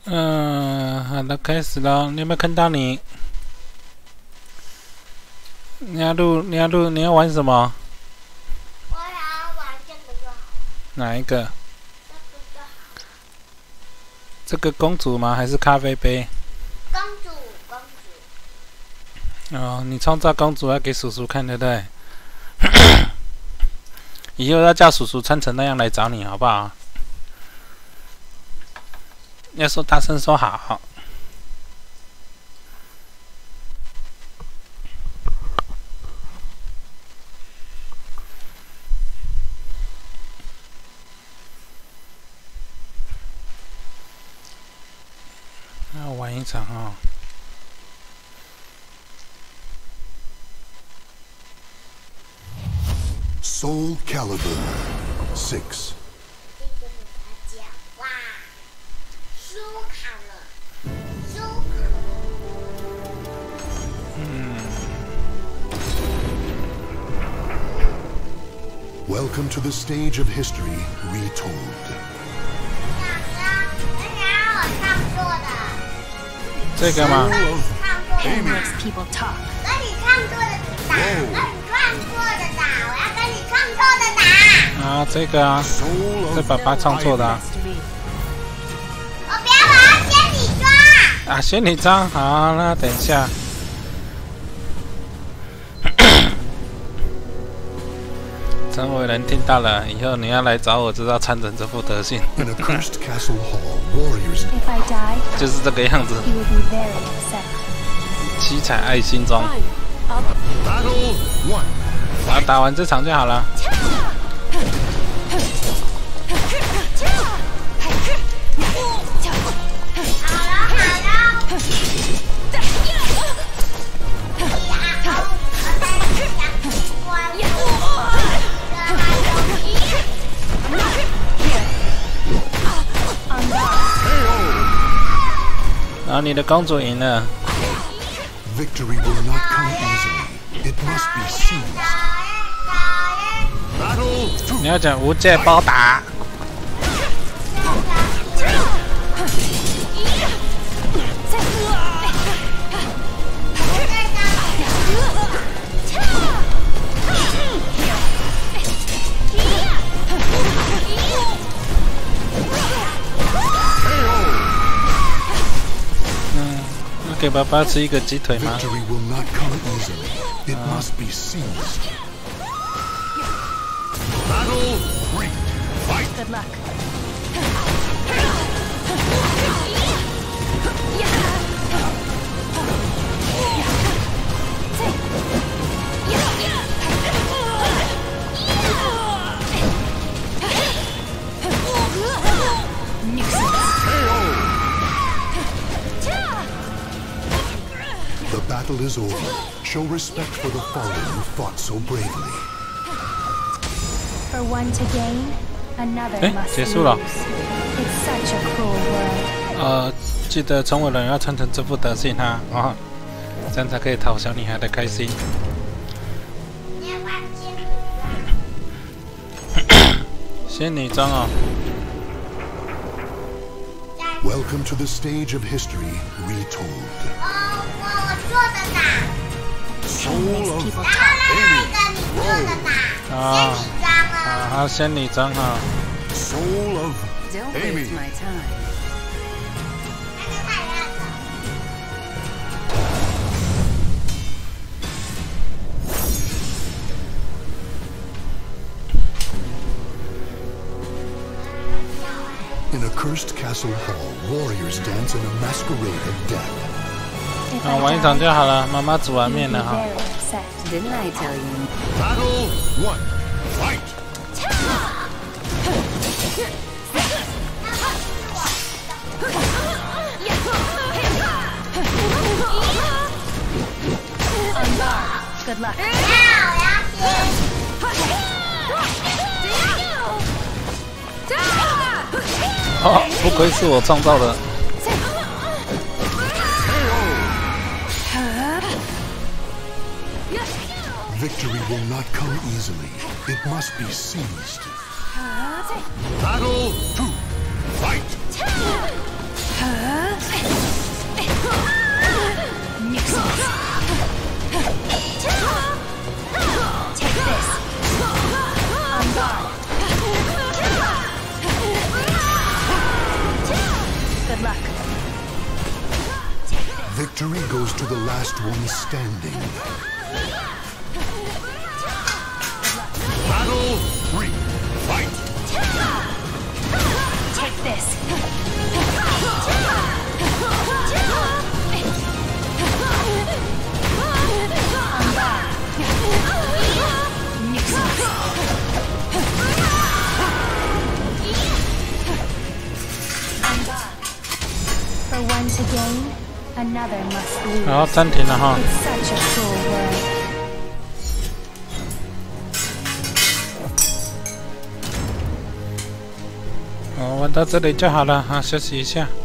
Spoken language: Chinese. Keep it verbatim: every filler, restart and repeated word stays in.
嗯，好的，开始了。你有没有看到你？你要录，你要录，你要玩什么？ 我想要玩这个就好。 哪一个？ 这个就好。 这个公主吗？还是咖啡杯？ 公主，公主。 哦，你创造公主要给叔叔看，对不对？以后要叫叔叔穿成那样来找你，好不好？要说大声说好。要玩一场哦。 Soul Calibur six. 这个是他讲哇，输卡了，输卡了。 嗯。 Welcome to the stage of history retold. 这个吗？ 跟你唱过的， makes people talk. 跟你唱过的打，跟你唱过的打，我要跟你唱错的打。 啊，这个啊，这爸爸唱错的啊。 我不要，我要仙女装。 啊，仙女装，好，那等一下。陈伟人听到了，以后你要来找我，知道穿成这副德行。 In a cursed castle hall, warriors. If I die, 就是这个样子， he will be very upset. 七彩爱心装。 Battle one. 啊，打完这场就好了。 好了好了。 然后你的公主赢了。 Victory will not come easily. It must be seized. Battle two. 你要讲无界包打。 给爸爸吃一个鸡腿吗？ Victory will not come easily. It must be seized. Battle three. Fight. Good luck. The battle is over. Show respect for the fallen who fought so bravely. For one to gain, another 哎， must 结束了。 lose. It's such a cruel world. 呃，记得陈伟人要穿成这副德行哈，啊，这样才可以讨小女孩的开心。 你要玩仙女装。 仙女装哦。 Welcome to the stage of history retold. 哦，我我做的打。 Soul of 然后另外一个你做的打。 啊， 仙女装啊， 哦。 还有仙女装哈。 Soul of Don't Amy. waste my time. 那个太烂了。 In a cursed castle hall, warriors dance in a masquerade of death. If 啊， I 玩一 die, 场就好了。妈妈煮 he 完 will 面 be 了哈。 very upset. Didn't I tell you? Battle one. Fight. Good luck. 不要，我要先。 哦，不愧是我创造的。 Victory will not come easily. It must be seized. Battle two. Fight. Victory goes to the last one standing. Battle three. Fight! Take this. For one to gain, another must lose. 然后暂停了哈。 It's such a cruel world. 哦，玩到这里就好了哈，休息一下。